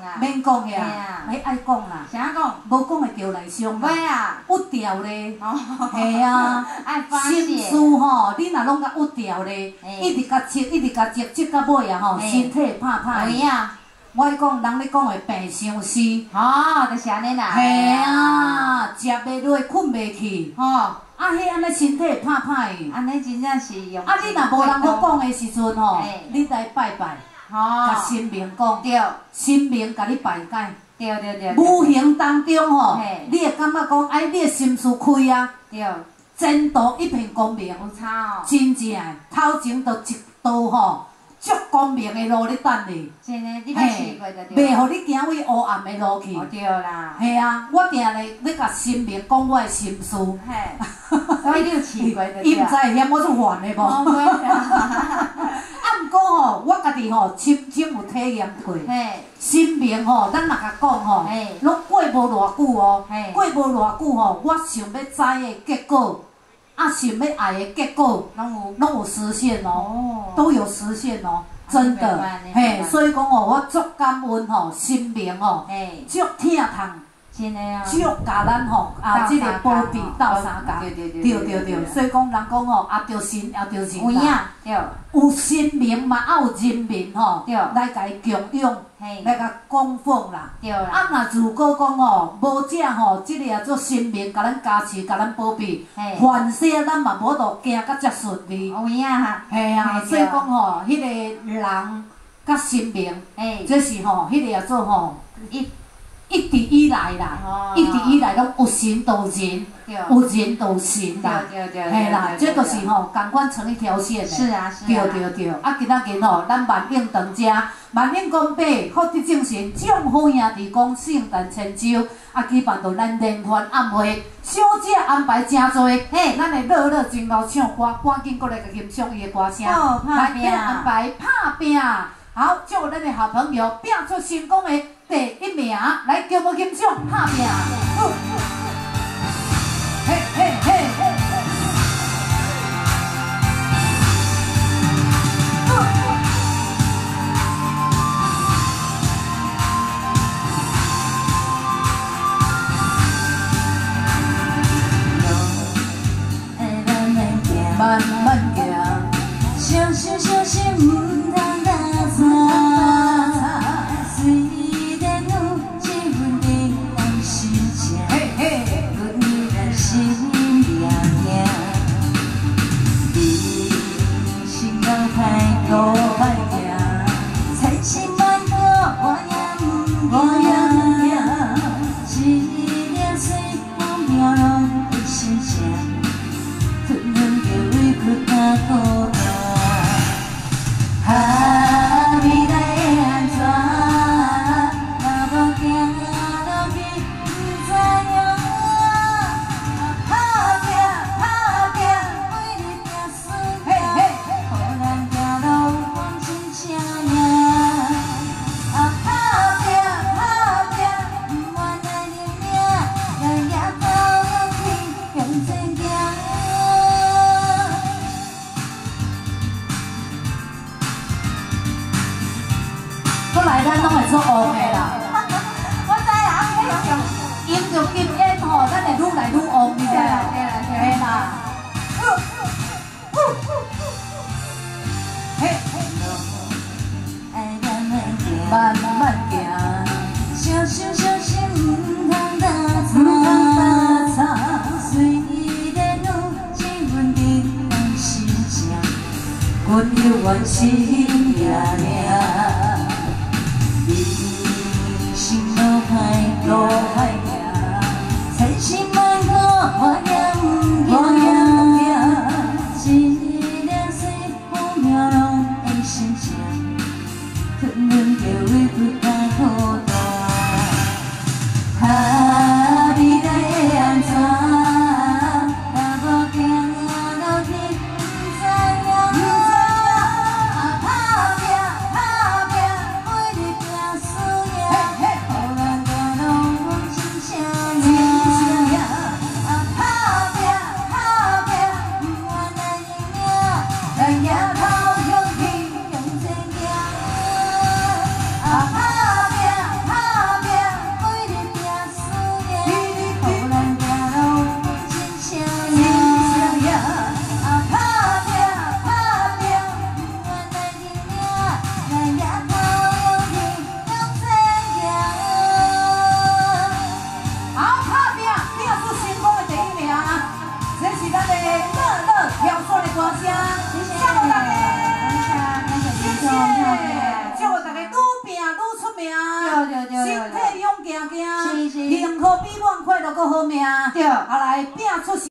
啦， 免讲呀， 嘿啊， 你爱讲啦， 啥讲？ 无讲会叫来伤啦。 袂啊， 有调咧， 哦， 系啊， 爱发心泄， 思吼，你若拢甲有调咧，一直甲接，一直甲接，接到尾啊吼，身体怕怕。 有影， 我讲人咧讲的病伤思， 哦，就是安尼啦。 系啊，食袂落，困袂去， 吼， 啊，迄安尼身体怕怕的。 安尼真正是用。 啊，你若无人好讲的时阵吼，你来拜拜，甲吼， 神明讲， 对， 神明甲你排解。 对对对。 无形当中吼嘿， 你会感觉讲，哎，你的心思开啊， 对， 前途一片光明。 有差哦。 真正的，头前就一道吼，足光明的路咧等你。 真的，你捌试过就对。 袂互你行为黑暗的路去。 哦，对啦。 系啊，我定咧甲神明讲我的心事。 嘿，所以你有试过就对。 伊毋知会嫌我做烦的无？ 哦，袂啦。 啊，毋过吼，我家己吼，深有体验过。 嘿， 神明吼，咱若甲讲吼，拢过无偌久哦，过无偌久吼，我想要知的结果，啊，想要爱的结果，拢有实现哦，都有实现哦，真的，嘿，所以讲哦，我足感恩吼，神明吼，足疼痛。 真诶啊！ 只有甲咱吼即个保庇斗相共，对，所以讲人讲吼，也着神也着人有影，对， 有神明嘛，也有人民吼， 对， 来甲伊供养，来甲供奉啦， 对啦。 啊，若如果讲吼，无这吼，即个做神明甲咱加持，甲咱保庇，凡事咱嘛无度行甲遮顺利， 有影哈。 嘿啊，所以讲吼，迄个人甲神明，这是吼，迄个叫做吼一直以来啦，一直以来拢有神就人，有人就神啦，嘿啦，这就是吼，共款成一条线的。 是啊， 对。啊，今仔日吼，咱万应当遮，万应公伯福德正神，众好兄弟讲圣诞千秋，啊，举办到咱联欢晚会，小姐安排真多，嘿，咱会乐乐真够唱歌，赶紧过来甲欣赏伊的歌声，来给安排拍拼。好，祝咱的好朋友拼出成功的第一名，来叫我欣赏拍拼。嘿嘿嘿。慢慢行，小心小心，唔通打岔。虽然有一份的难实情，阮依然心惶惶。人生路歹路歹行，千辛万苦我也唔惊。一粒水我渺拢的心声。孤单，啊，未来会安怎？若无行落去，不知影。打拼，为你拼输赢，予咱行路有风真正赢。啊，打拼，不愿来认命，来抓到去向前行。过来，咱拢会做黑的啦。 我知啦， 用着金烟吼，咱会愈来愈黑，你知啦？嘿啦。嘿，慢慢行，小心小心，唔通打岔。虽然有一份的难实情，阮犹原心掠掠。路歹行，千辛万苦我也唔惊。一粒水我渺拢的心情，吞忍着委屈甲孤单。啊，未来会安怎？若无行落去，不知影。啊，打拼， 搁好命， 对啊来拼出。